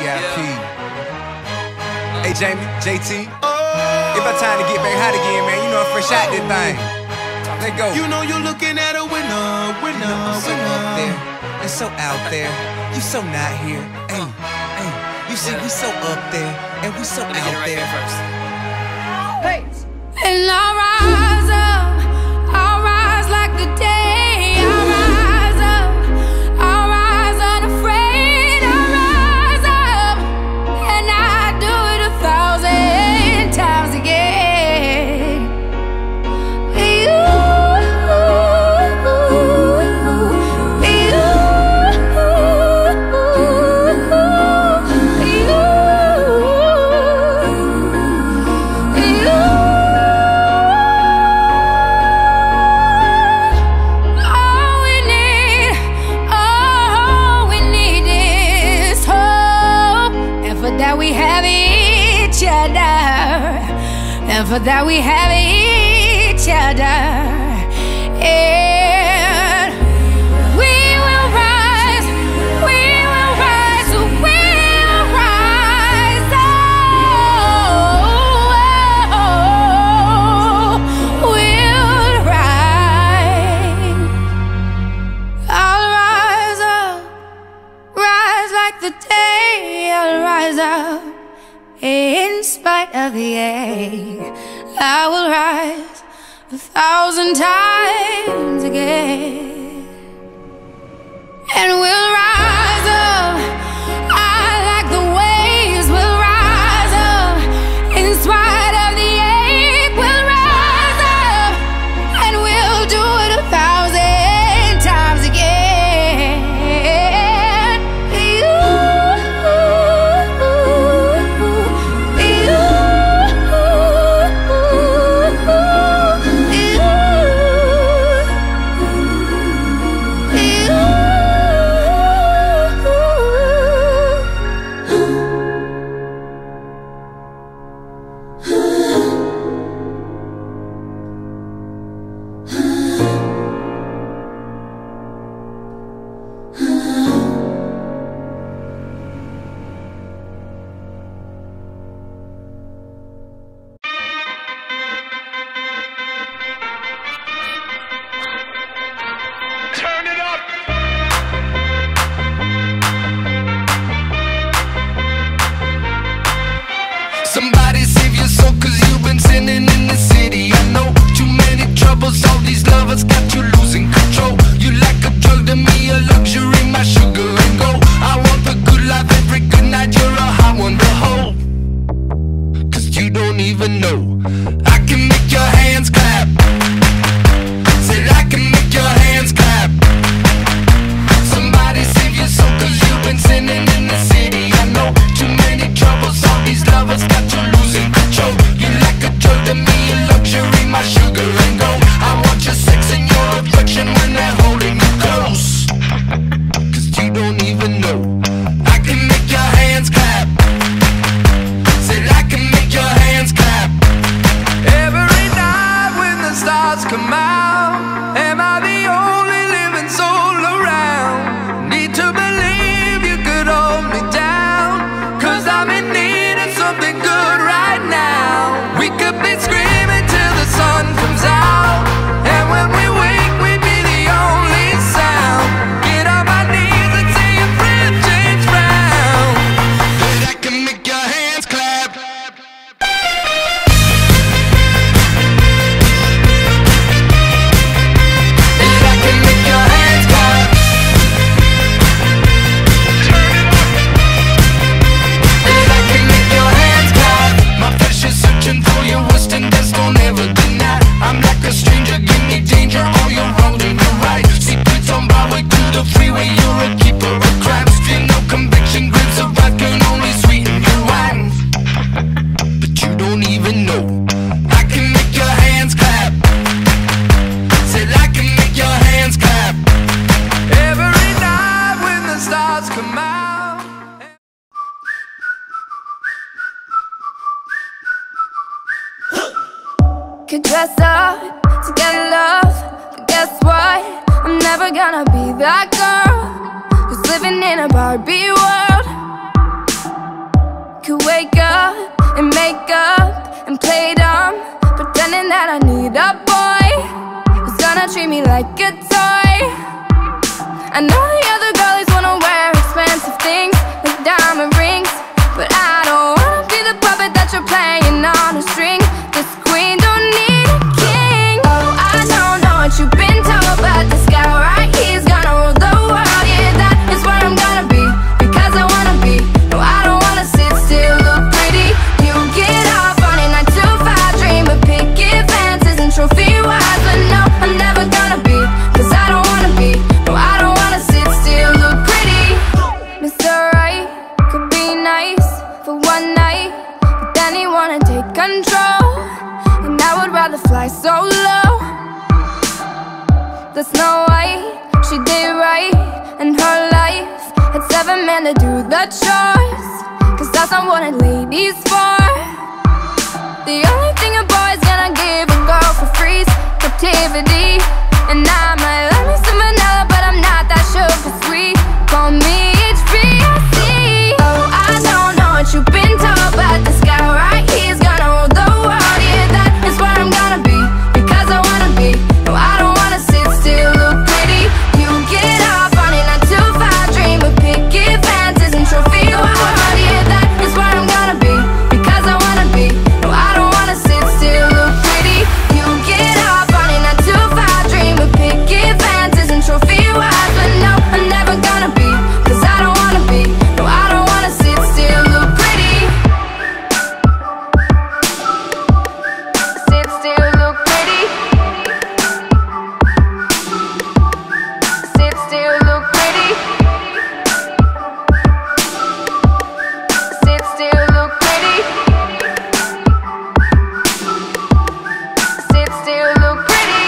VIP. Hey Jamie, JT. It's about time to get back hot again, man. You know I'm fresh out this thing. Let go. You know you're looking at a winner, winner, I'm so winner. up there and so out there. You so not here. Hey, hey. You see, we so up there and we so out there. Hey. And I'll rise up, I'll rise like the day. I'll rise up, I'll rise unafraid. I'll rise up, and I do it 1,000 times again. And for that we have each other, and we will rise, we will rise, we will rise, oh, we'll rise. I'll rise up, rise like the day. I'll rise up in spite of the ache. I will rise 1,000 times again, and we'll rise up. I like the waves. We'll rise up in spite of the ache. We'll rise up, and we'll do it 1,000 times again. Somebody save your soul, cause you've been sinning in the city. I know too many troubles, all these lovers got you losing control. You like a drug to me, a luxury, my sugar and gold. I want the good life every good night, you're a hot one to hold. Cause you don't even know I can make your hands clap. Said I can make your hands clap. Somebody save your soul, cause you've been sinning in the city. I know too many troubles, all these lovers got you losing control. You like a drug to me, a luxury, my sugar and gold. I want your sex and your affection when they're holding you close. Cause you don't even know I can make your hands clap. Said I can make your hands clap. Every night when the stars come out, am I the only living soul around? Need to believe you could hold me down, cause I'm in need of something good right now. We could be screaming till the sun comes out, and when we wake we'd be the only sound. Get on my knees and say your friend James Brown. That I can make your hands clap. That I can make your hands clap. Turn it up. That I can make your hands clap. My flesh is searching for your worst and best, don't ever deny. I'm like a stranger, give me danger, all you're wrong and you're right. Secrets on Broadway to the freeway, you're a keeper of crimes. Feel no conviction, grips of wrath can only sweeten your wine. But you don't even know I can make your hands clap. Said I can make your hands clap. Every night when the stars come out. Could dress up to get love, but guess what? I'm never gonna be that girl who's living in a Barbie world. diamond rings, but I don't wanna be the puppet that you're playing on a string. This queen don't need a king. Oh, I don't know what you've been told, but this guy right here's gonna rule the world. Yeah, that is where I'm gonna be, because I wanna be. No, I don't wanna sit still, look pretty. You get off on a 9 to 5 dream of picket fences and trophy wives, but no, I'm never gonna be, cause I don't wanna be. No, I don't wanna sit still, look pretty. Mr. Right could be nice for one night, but then he wanna take control, and I would rather fly solo. The Snow White, she did right in her life, had 7 men to do the chores, cause that's not what a lady's for. The only thing a boy's gonna give a girl for free is captivity, and I might love me some vanilla, but I'm not that sugar sweet. Call me HRHS. Oh, I don't know what you've been told, but this guy right here's gonna rule the world. Yeah, that is where I'm gonna be, because I wanna be. No, I don't wanna sit still, look pretty. You get off on a 9 to 5 dream of picket fences and trophy wives. Yeah, that is where I'm gonna be, because I wanna be. No, I don't wanna sit still, look pretty. You get off on a 9 to 5 dream of picket fences and trophy wives, but no, I'm never gonna be, cause I don't wanna be. No, I don't wanna sit still, look pretty. Sit still, look pretty. Sit still, look pretty. Sit still, look pretty. Sit still, look pretty.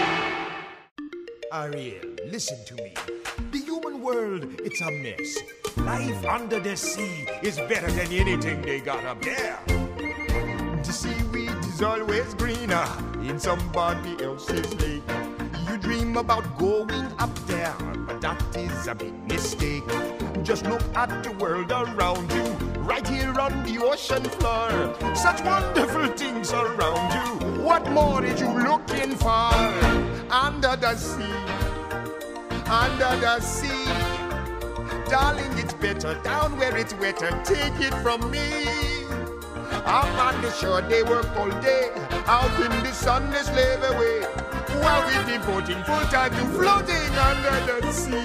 Ariel, listen to me. The human world, it's a mess. Life under the sea is better than anything they got up there. The seaweed is always greener in somebody else's lake. You dream about going up there, but that is a big mistake. Just look at the world around you, right here on the ocean floor. Such wonderful things around you. What more are you looking for? Under the sea, under the sea. Darling, it's better down where it's wetter. Take it from me. Up on the shore, they work all day. Out in the sun, they slave away. While we're devoting full time to floating under the sea.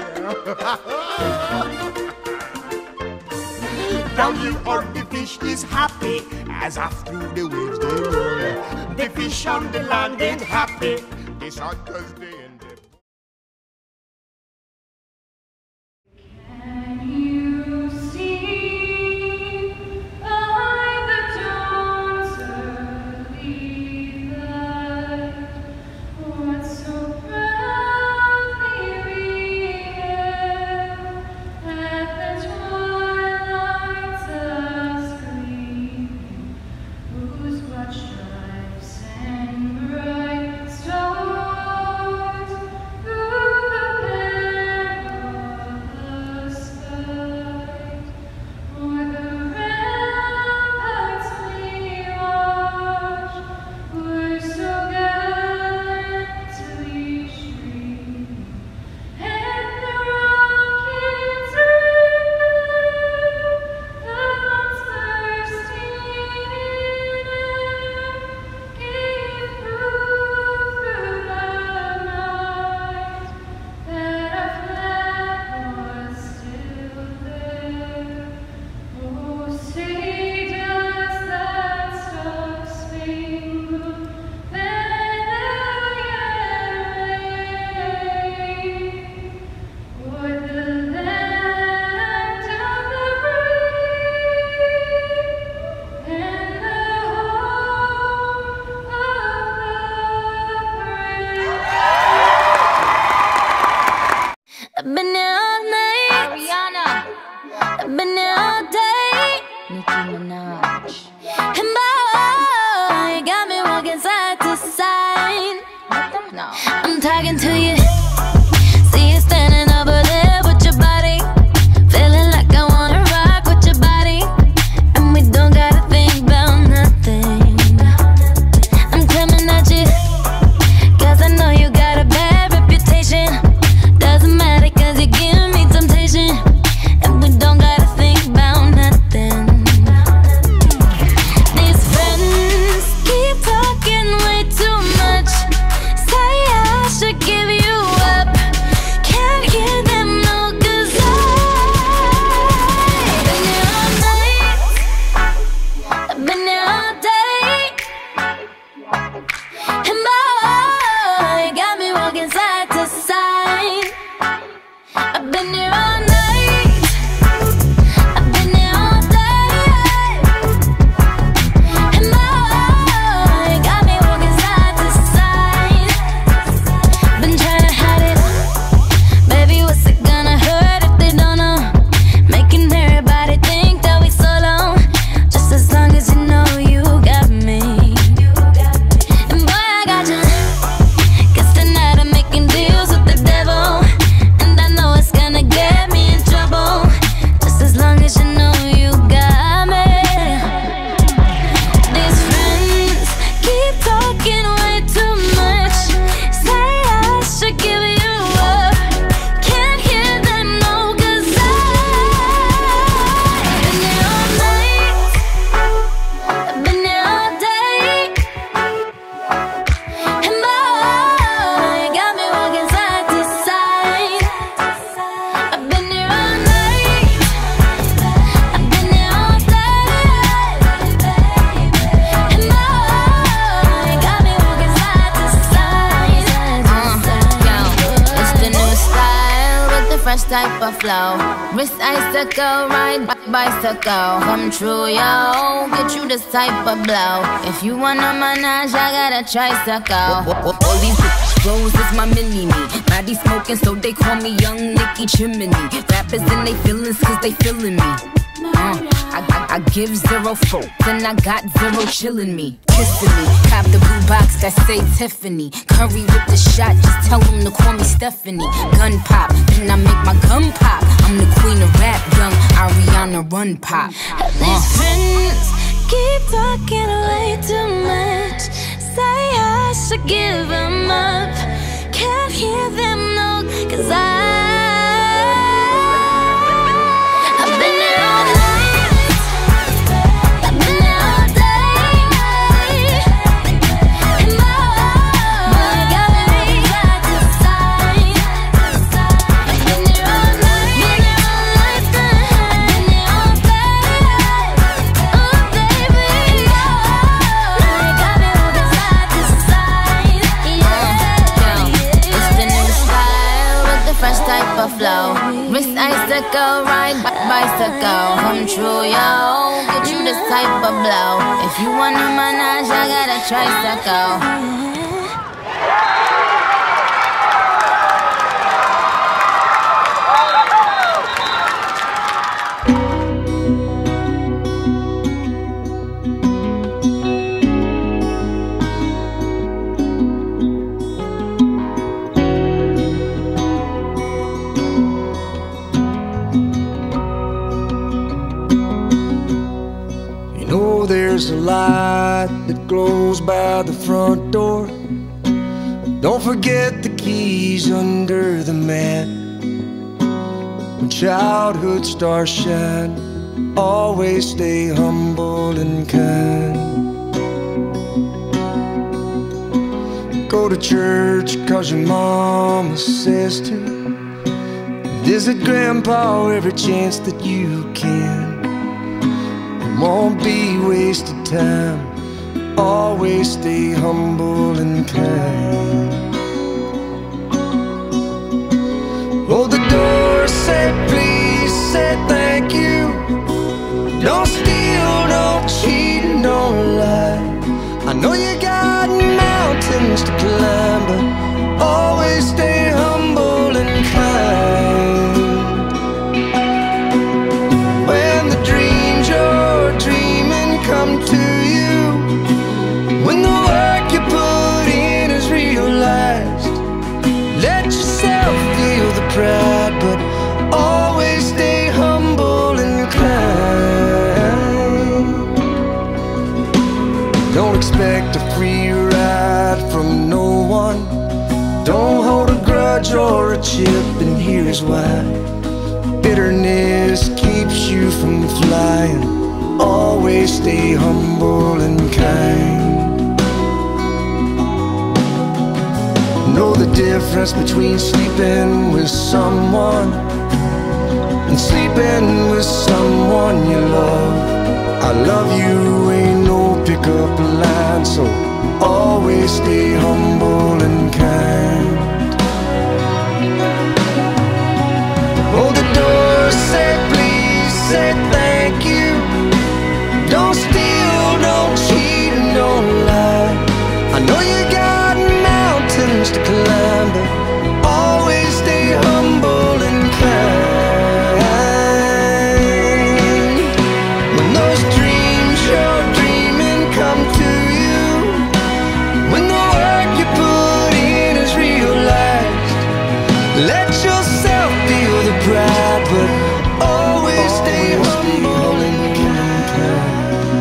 Down here on the fish is happy, as after the waves they roll. The fish on the land ain't happy. They shot 'cause they in the Can you see by the dawn's early light what so proudly we hailed at the twilight's last gleaming, whose broad stripes and bright stars through the perilous fight, o'er the ramparts we watched, were so gallantly streaming, and the rockets ringed the once thirsty air, gave proof through the night that our flag was still there. Oh, say does that star-spangled banner yet wave o'er the land of the brave and the home of the brave? I've been here all night, Ariana. I've been here all day, Nicki Minaj. And boy, you got me walking side to side. No, I'm talking to you. See you standing over there with your body, feeling like I wanna rock with your body, and we don't gotta think about nothing. I'm coming at you, 'cause I know you got a bad reputation. Doesn't matter, 'cause you give me temptation, and we don't gotta type of flow. Wrist icicle, ride bicycle. Come true, yo. Get you this type of blow. If you wanna manage, I got a tricycle. All these bros is my mini-me. Body smoking, so they call me Young Nicky Chimney. Rappers in they feelings, cause they feeling me. I give 0 fucks and I got 0 chillin' me. Kissing me, cop the blue box that say Tiffany. Curry with the shot, just tell them to call me Stephanie. Gun pop, then I make my gun pop. I'm the queen of rap, young Ariana Run Pop. These friends keep talking way too much. Say I should give them up. Can't hear them, no, cause I've been there all night. I've been there all day. And boy, got me got to decide. I've been there all night. I've been there all day. Oh baby, got me got to decide. It's the new style with the fresh type of flow. Wrist icicle, ride bicycle. Come true, yo. Get you this type of blow. If you wanna manage, I got a tricycle. There's a light that glows by the front door. Don't forget the keys under the mat. When childhood stars shine, always stay humble and kind. Go to church 'cause your mama says to. Visit grandpa every chance that you can. Won't be wasted time. Always stay humble and kind. Hold the door, say please, say thank you. Don't steal, don't cheat, and don't lie. I know you got mountains to climb, but always stay humble and kind. When the dreams you're dreaming come to you, when the work you put in is realized, let yourself feel the pride, but always stay humble and kind. Don't expect a free ride from no one. Don't hold a grudge or a chip, and here's why. Bitterness keeps you from flying. Always stay humble and kind. Know the difference between sleeping with someone and sleeping with someone you love. I love you ain't no pickup line, so always stay humble and kind. Hold the door, say please, say thank you. Don't steal, don't cheat, and don't lie. I know you got mountains to climb, but always stay humble and kind. When those dreams you're dreaming come to you, when the work you put in is realized, let yourself feel the pride, but always stay humble and kind.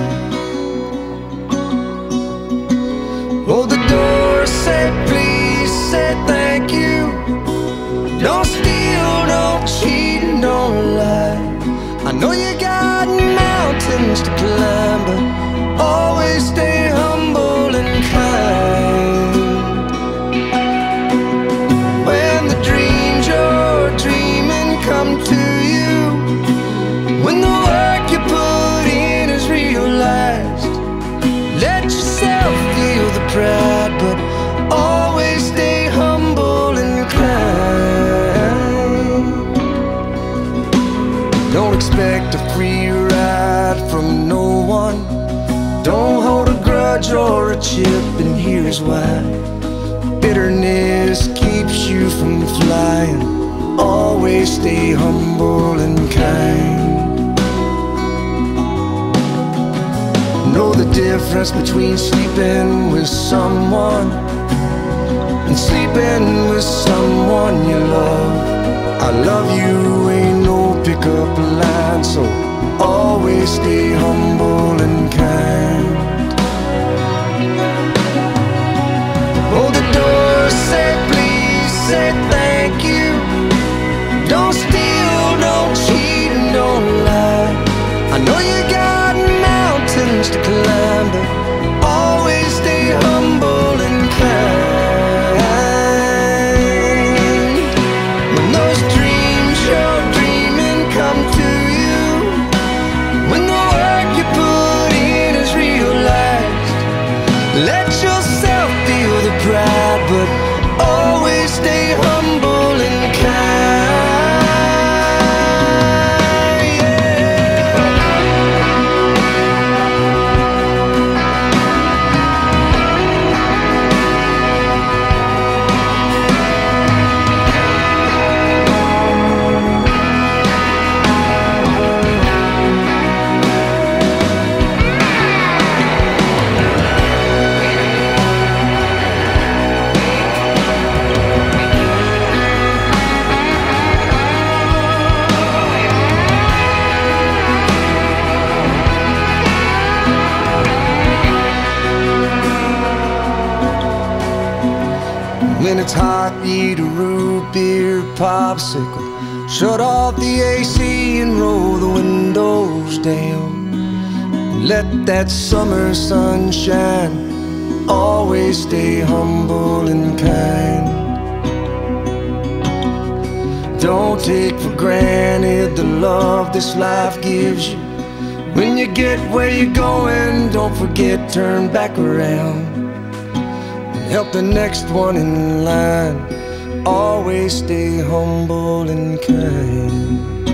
Hold the door, say please, say thank you. Don't steal, don't cheat, and don't lie. I know you got mountains to climb, but always stay humble and kind. When the dreams you're dreaming come to you, when the work you put in is realized, let yourself feel the pride, but always stay humble and kind. Don't expect a free ride from no one. Don't hold a grudge or a chip, and here's why. Bitterness keeps you from flying. Always stay humble and kind. Know the difference between sleeping with someone and sleeping with someone you love. I love you ain't no pickup line, so always stay humble and kind. Hold the door, say please, say thank you. Don't steal, don't cheat, and don't lie. I know you got mountains to climb, but always stay humble and kind. When those dreams you're dreaming come to you, when the work you put in is realized, let yourself feel the pride, but always stay humble and kind. When it's hot, eat a root beer popsicle. Shut off the AC and roll the windows down. Let that summer sun shine. Always stay humble and kind. Don't take for granted the love this life gives you. When you get where you're going, don't forget, turn back around. Help the next one in line. Always stay humble and kind.